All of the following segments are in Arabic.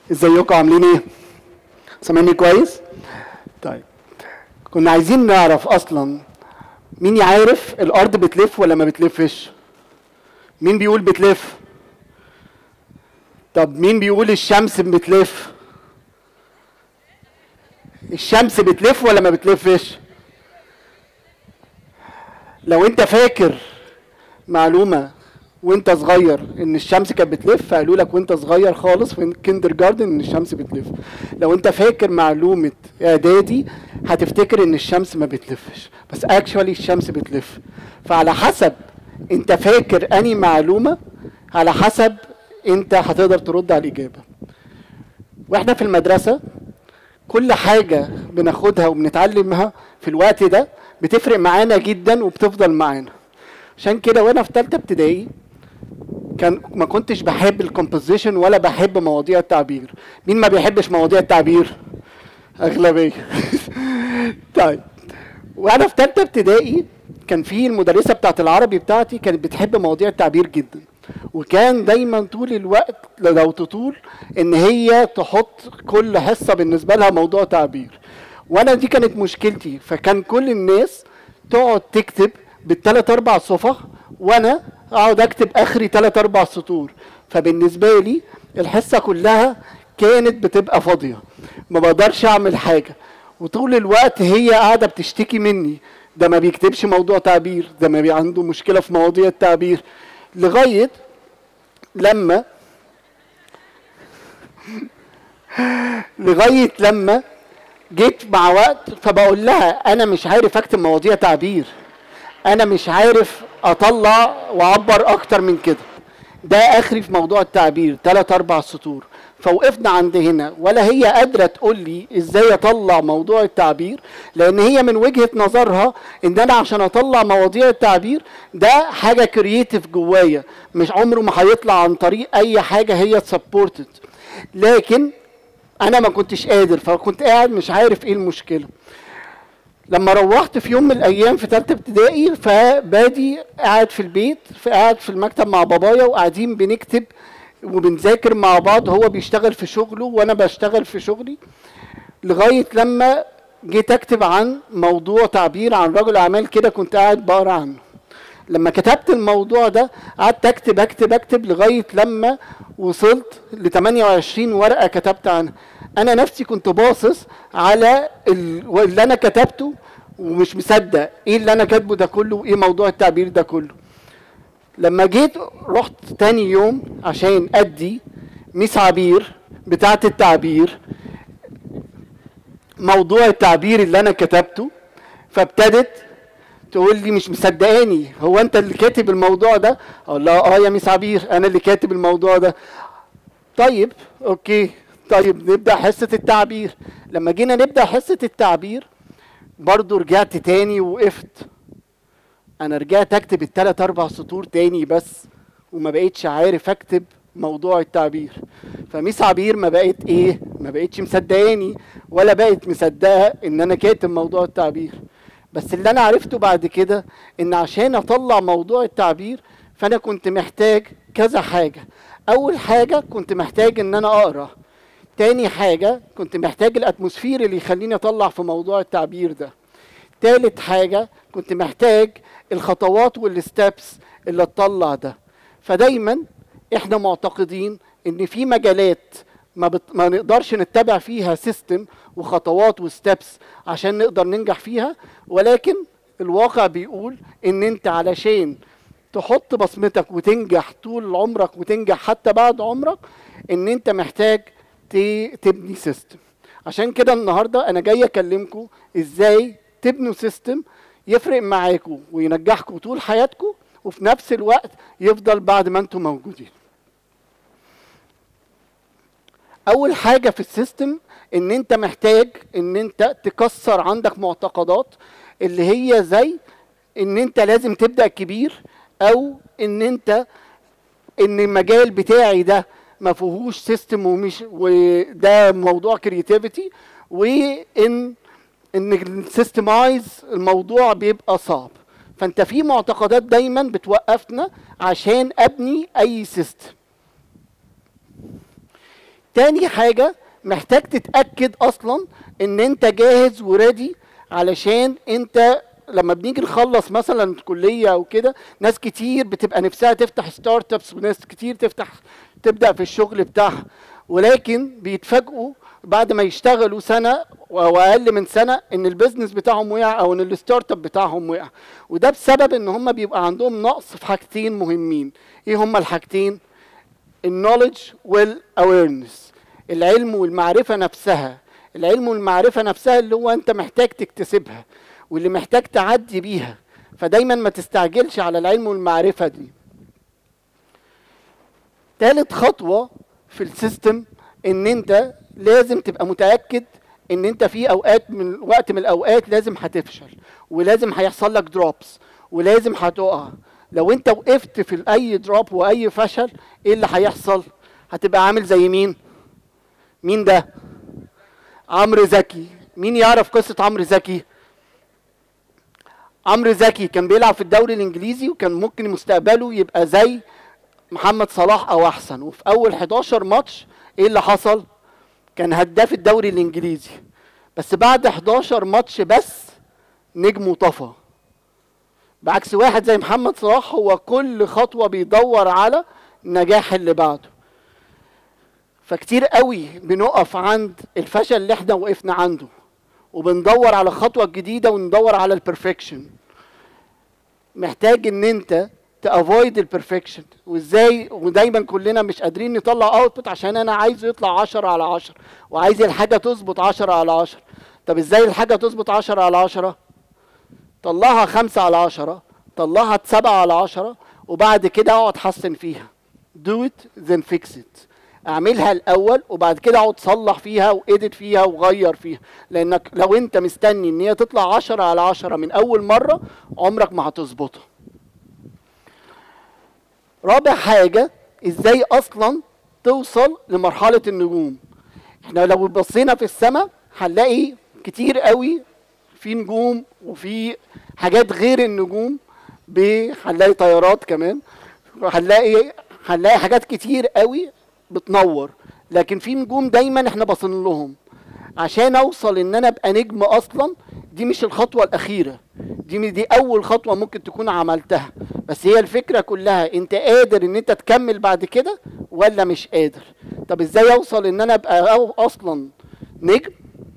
ازيكم عاملين ايه؟ سامعني كويس؟ طيب كنا عايزين نعرف اصلا مين يعرف الارض بتلف ولا ما بتلفش؟ مين بيقول بتلف؟ طب مين بيقول الشمس بتلف؟ الشمس بتلف ولا ما بتلفش؟ لو انت فاكر معلومه وانت صغير ان الشمس كانت بتلف، قالوا لك وانت صغير خالص في كيندر جاردن ان الشمس بتلف. لو انت فاكر معلومه اعدادي هتفتكر ان الشمس ما بتلفش، بس اكشوالي الشمس بتلف. فعلى حسب انت فاكر اني معلومه، على حسب انت هتقدر ترد على الاجابه. واحنا في المدرسه كل حاجه بناخدها وبنتعلمها في الوقت ده بتفرق معانا جدا وبتفضل معانا. عشان كده وانا في ثالثه ابتدائي ما كنتش بحب الكومبوزيشن ولا بحب مواضيع التعبير. مين ما بيحبش مواضيع التعبير؟ اغلبيه. طيب وانا في ثالثه ابتدائي كان في المدرسه بتاعت العربي بتاعتي كانت بتحب مواضيع التعبير جدا، وكان دايما طول الوقت لو تطول ان هي تحط كل حصه بالنسبه لها موضوع تعبير. وانا دي كانت مشكلتي، فكان كل الناس تقعد تكتب بالثلاث اربع صفح وانا اقعد اكتب اخري 3 4 سطور. فبالنسبه لي الحصه كلها كانت بتبقى فاضيه، ما بقدرش اعمل حاجه، وطول الوقت هي قاعده بتشتكي مني، ده ما بيكتبش موضوع تعبير، ده ما عنده مشكله في مواضيع التعبير. لغايه لما جيت مع وقت فبقول لها انا مش عارف اكتب مواضيع تعبير، انا مش عارف اطلع واعبر اكتر من كده، ده اخري في موضوع التعبير 3 4 سطور. فوقفنا عند هنا، ولا هي قادره تقول لي ازاي اطلع موضوع التعبير، لان هي من وجهه نظرها ان انا عشان اطلع مواضيع التعبير ده حاجه كرييتيف جوايا، مش عمره ما هيطلع عن طريق اي حاجه هي سبورتد. لكن انا ما كنتش قادر، فكنت قاعد مش عارف ايه المشكله. لما روحت في يوم من الايام في ثالثه ابتدائي، فبادي قاعد في البيت، قاعد في المكتب مع بابايا وقاعدين بنكتب وبنذاكر مع بعض، هو بيشتغل في شغله وانا بشتغل في شغلي. لغايه لما جيت اكتب عن موضوع تعبير عن رجل اعمال كده كنت قاعد بقرا عنه. لما كتبت الموضوع ده قعدت اكتب اكتب اكتب لغايه لما وصلت ل 28 ورقه كتبت عنها. انا نفسي كنت باصص على اللي انا كتبته ومش مصدق ايه اللي انا كاتبه ده كله وايه موضوع التعبير ده كله. لما جيت رحت تاني يوم عشان ادي ميس عبير بتاعه التعبير موضوع التعبير اللي انا كتبته، فابتدت تقول لي مش مصدقاني، هو انت اللي كاتب الموضوع ده؟ اقول لها اه يا ميس عبير انا اللي كاتب الموضوع ده. طيب اوكي، طيب نبدا حصه التعبير. لما جينا نبدا حصه التعبير برضو رجعت تاني ووقفت، انا رجعت اكتب الثلاث اربع سطور تاني بس، وما بقيتش عارف اكتب موضوع التعبير. فميس عبير ما بقتش مصدقاني ولا بقت مصدقه ان انا كاتب موضوع التعبير. بس اللي انا عرفته بعد كده ان عشان اطلع موضوع التعبير فانا كنت محتاج كذا حاجه. اول حاجه كنت محتاج ان انا اقرا، تاني حاجه كنت محتاج الاتموسفير اللي يخليني اطلع في موضوع التعبير ده، تالت حاجه كنت محتاج الخطوات والستبس اللي تطلع ده. فدايما احنا معتقدين ان في مجالات ما نقدرش نتبع فيها سيستم وخطوات وستبس عشان نقدر ننجح فيها، ولكن الواقع بيقول ان انت علشان تحط بصمتك وتنجح طول عمرك وتنجح حتى بعد عمرك ان انت محتاج تبني سيستم. عشان كده النهارده انا جاي اكلمكم ازاي تبنوا سيستم يفرق معاكم وينجحكم طول حياتكم وفي نفس الوقت يفضل بعد ما انتم موجودين. اول حاجه في السيستم ان انت محتاج ان انت تكسر عندك معتقدات اللي هي زي ان انت لازم تبدا كبير، او ان المجال بتاعي ده ما فيهوش سيستم وده موضوع كرياتيفيتي، وان السيستمايز الموضوع بيبقى صعب. فانت في معتقدات دايما بتوقفنا عشان ابني اي سيستم. تاني حاجه محتاج تتاكد اصلا ان انت جاهز وريدي، علشان انت لما بنيجي نخلص مثلا كليه او كده، ناس كتير بتبقى نفسها تفتح ستارت ابس، وناس كتير تبدا في الشغل بتاعها، ولكن بيتفاجئوا بعد ما يشتغلوا سنه او اقل من سنه ان البيزنس بتاعهم وقع او ان الستارت اب بتاعهم وقع. وده بسبب ان هم بيبقى عندهم نقص في حاجتين مهمين. ايه هما الحاجتين؟ النوليدج والاويرنس، العلم والمعرفه نفسها. العلم والمعرفه نفسها اللي هو انت محتاج تكتسبها واللي محتاج تعدي بيها، فدايما ما تستعجلش على العلم والمعرفه دي. تالت خطوه في السيستم ان انت لازم تبقى متاكد ان انت في اوقات من وقت من الاوقات لازم هتفشل، ولازم هيحصل لك دروبس، ولازم هتقع. لو انت وقفت في اي دروب واي فشل، ايه اللي هيحصل؟ هتبقى عامل زي مين؟ مين ده؟ عمرو زكي. مين يعرف قصة عمرو زكي؟ عمرو زكي كان بيلعب في الدوري الانجليزي، وكان ممكن مستقبله يبقى زي محمد صلاح او احسن، وفي اول 11 ماتش ايه اللي حصل؟ كان هداف الدوري الانجليزي، بس بعد 11 ماتش بس نجمه طفى. بعكس واحد زي محمد صلاح، هو كل خطوة بيدور على النجاح اللي بعده. فكتير قوي بنقف عند الفشل اللي احنا وقفنا عنده، وبندور على خطوة جديدة وندور على البرفكشن. محتاج ان انت تافويد البرفكشن. وازاي؟ ودايما كلنا مش قادرين نطلع اوتبوت عشان انا عايزه يطلع 10/10، وعايز الحاجة تظبط 10/10. طب ازاي الحاجة تظبط 10/10؟ طلعها 5/10، طلعها 7/10، وبعد كده اقعد حسن فيها. do it then fix it. اعملها الاول وبعد كده اقعد صلح فيها وادت فيها وغير فيها، لانك لو انت مستني ان هي تطلع 10/10 من اول مرة، عمرك ما هتظبطها. رابع حاجة، ازاي اصلا توصل لمرحلة النجوم. احنا لو بصينا في السماء هنلاقي كتير قوي في نجوم وفي حاجات غير النجوم، هنلاقي طيارات كمان، هنلاقي حاجات كتير قوي بتنور، لكن في نجوم دايما احنا باصين لهم. عشان اوصل ان انا ابقى نجم اصلا، دي مش الخطوه الاخيره، دي اول خطوه ممكن تكون عملتها، بس هي الفكره كلها انت قادر ان انت تكمل بعد كده ولا مش قادر. طب ازاي اوصل ان انا ابقى اصلا نجم؟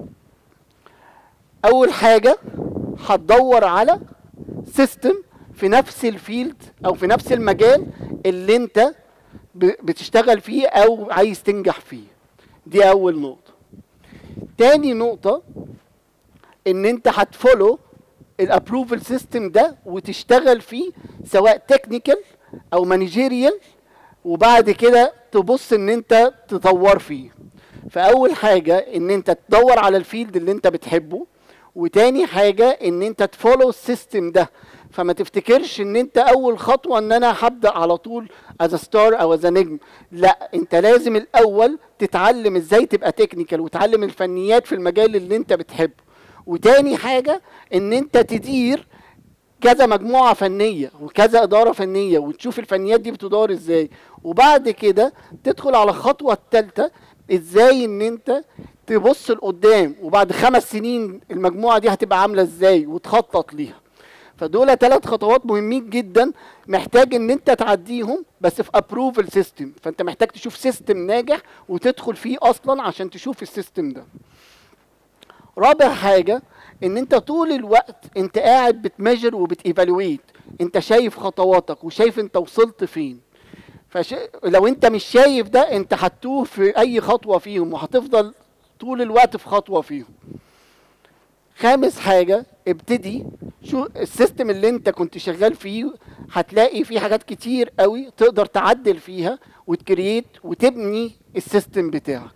اول حاجه هتدور على سيستم في نفس الفيلد او في نفس المجال اللي انت بتشتغل فيه او عايز تنجح فيه. دي اول نقطه. تاني نقطه ان انت هتفولو الابروفل سيستم ده وتشتغل فيه، سواء تكنيكال او مانجيريال، وبعد كده تبص ان انت تطور فيه. فاول حاجه ان انت تدور على الفيلد اللي انت بتحبه، وتاني حاجه ان انت تفولو السيستم ده. فما تفتكرش ان انت اول خطوه ان انا هبدا على طول از ستار او از نجم، لا، انت لازم الاول تتعلم ازاي تبقى تكنيكال وتعلم الفنيات في المجال اللي انت بتحبه. وتاني حاجه ان انت تدير كذا مجموعه فنيه وكذا اداره فنيه، وتشوف الفنيات دي بتدار ازاي، وبعد كده تدخل على الخطوه الثالثه، ازاي ان انت تبص لقدام وبعد 5 سنين المجموعه دي هتبقى عامله ازاي وتخطط ليها. فدول 3 خطوات مهمين جدا، محتاج ان انت تعديهم بس في ابروفل سيستم. فانت محتاج تشوف سيستم ناجح وتدخل فيه اصلا عشان تشوف السيستم ده. رابع حاجه ان انت طول الوقت انت قاعد بتميجر وبتيفالويت، انت شايف خطواتك وشايف انت وصلت فين. لو انت مش شايف ده، انت هتتوه في اي خطوه فيهم وهتفضل طول الوقت في خطوه فيهم. خامس حاجه، ابتدي شو السيستم اللي انت كنت شغال فيه، هتلاقي فيه حاجات كتير قوي تقدر تعدل فيها وتكريت وتبني السيستم بتاعك.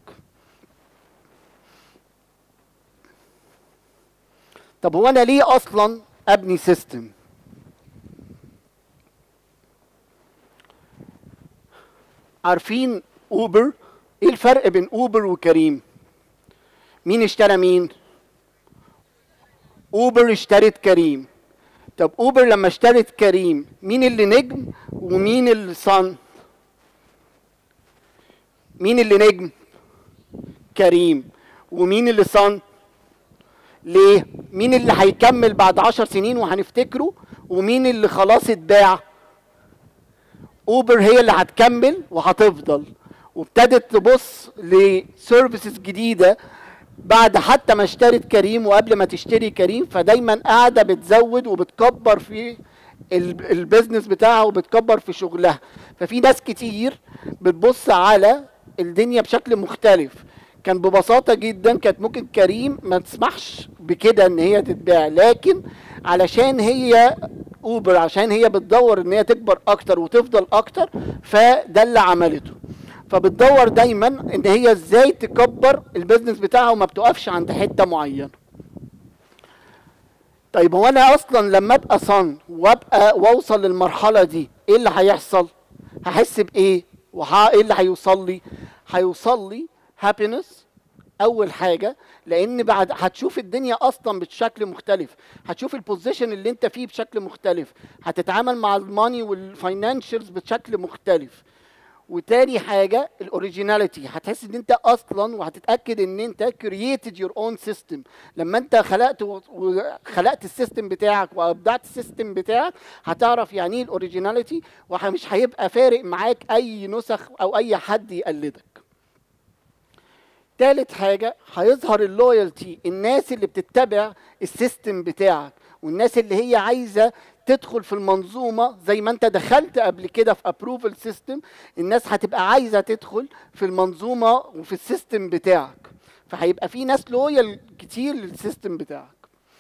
طب هو انا ليه اصلا ابني سيستم؟ عارفين اوبر؟ ايه الفرق بين اوبر وكريم؟ مين اشترى مين؟ اوبر اشترت كريم. طب اوبر لما اشترت كريم، مين اللي نجم ومين اللي صن؟ مين اللي نجم؟ كريم. ومين اللي صن؟ ليه؟ مين اللي هيكمل بعد 10 سنين وهنفتكره؟ ومين اللي خلاص اتباع؟ اوبر هي اللي هتكمل وهتفضل، وابتدت تبص لسيرفيسز جديده بعد حتى ما اشترت كريم وقبل ما تشتري كريم، فدايما قاعده بتزود وبتكبر في البيزنس بتاعها وبتكبر في شغلها. ففي ناس كتير بتبص على الدنيا بشكل مختلف. كان ببساطة جدا كانت ممكن كريم ما تسمحش بكده ان هي تتباع، لكن علشان هي اوبر، عشان هي بتدور ان هي تكبر اكتر وتفضل اكتر، فده اللي عملته. فبتدور دايما ان هي ازاي تكبر البيزنس بتاعها وما بتقفش عند حتة معينة. طيب هو انا اصلا لما ابقى صن واوصل للمرحلة دي ايه اللي هيحصل؟ هحس بايه؟ ايه اللي هيوصل لي؟ هيوصل لي هابينس اول حاجه، لان بعد هتشوف الدنيا اصلا بشكل مختلف، هتشوف البوزيشن اللي انت فيه بشكل مختلف، هتتعامل مع الماني والفاينانشالز بشكل مختلف. وتاني حاجه الاوريجيناليتي، هتحس ان انت اصلا وهتتاكد ان انت كرييتد يور اون سيستم. لما انت خلقت السيستم بتاعك وابدعت السيستم بتاعك، هتعرف يعني ايه الاوريجيناليتي، ومش هيبقى فارق معاك اي نسخ او اي حد يقلدك. تالت حاجة هيظهر اللويالتي، الناس اللي بتتبع السيستم بتاعك والناس اللي هي عايزة تدخل في المنظومة زي ما انت دخلت قبل كده في ابروفل سيستم، الناس هتبقى عايزة تدخل في المنظومة وفي السيستم بتاعك، فهيبقى في ناس لويال كتير للسيستم بتاعك.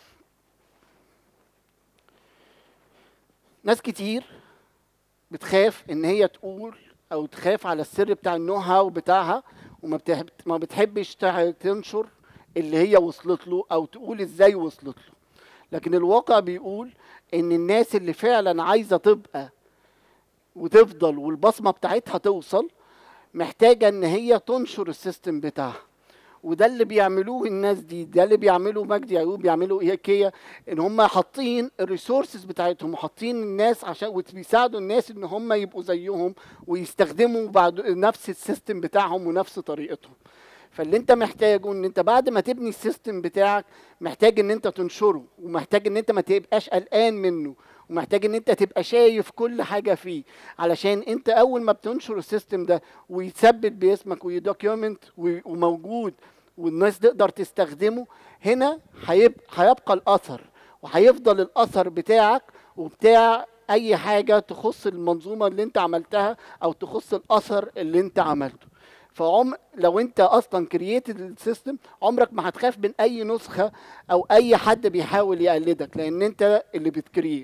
ناس كتير بتخاف ان هي تقول او تخاف على السر بتاع النو هاو بتاعها، وما بتحبش تنشر اللي هي وصلت له او تقول ازاي وصلت له. لكن الواقع بيقول ان الناس اللي فعلا عايزه تبقى وتفضل والبصمه بتاعتها توصل، محتاجه ان هي تنشر السيستم بتاعها. وده اللي بيعملوه الناس دي، ده اللي بيعملوه مجدي يعقوب، بيعملوا ايكيا، ان هم حاطين الريسورسز بتاعتهم وحاطين الناس عشان وبيساعدوا الناس ان هم يبقوا زيهم ويستخدموا بعد نفس السيستم بتاعهم ونفس طريقتهم. فاللي انت محتاجه ان انت بعد ما تبني السيستم بتاعك، محتاج ان انت تنشره، ومحتاج ان انت ما تبقاش قلقان منه، ومحتاج ان انت تبقى شايف كل حاجه فيه، علشان انت اول ما بتنشر السيستم ده ويتثبت باسمك ويدوكيومنت وموجود والناس تقدر تستخدمه، هنا هيبقى الاثر، وهيفضل الاثر بتاعك وبتاع اي حاجه تخص المنظومه اللي انت عملتها او تخص الاثر اللي انت عملته. لو انت اصلا كرييتد السيستم، عمرك ما هتخاف من اي نسخه او اي حد بيحاول يقلدك، لان انت اللي بتكريت.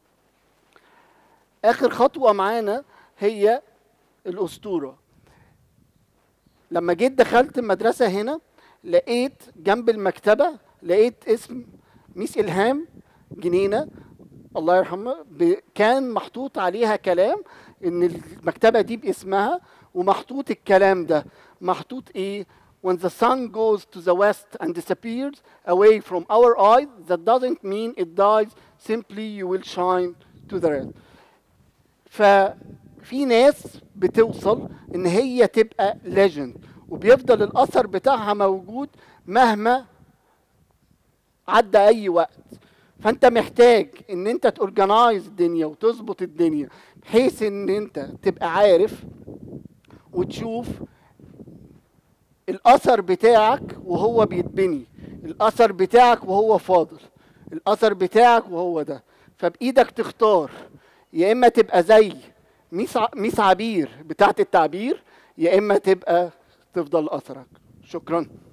اخر خطوه معانا هي الاسطوره. لما جيت دخلت المدرسه هنا، لقيت جنب المكتبه لقيت اسم ميس إلهام جنينه الله يرحمها، كان محطوط عليها كلام ان المكتبه دي باسمها، ومحطوط الكلام ده محطوط ايه؟ When the sun goes to the west and disappears away from our eyes, that doesn't mean it dies, simply you will shine to the red. ففي ناس بتوصل ان هي تبقى legend، وبيفضل الاثر بتاعها موجود مهما عدى اي وقت. فانت محتاج ان انت تورجنايز الدنيا وتظبط الدنيا بحيث ان انت تبقى عارف وتشوف الاثر بتاعك وهو بيتبني، الاثر بتاعك وهو فاضل، الاثر بتاعك وهو ده. فبايدك تختار، يا اما تبقى زي ميس عبير بتاعت التعبير، يا اما تبقى تفضل اثرك. شكرا.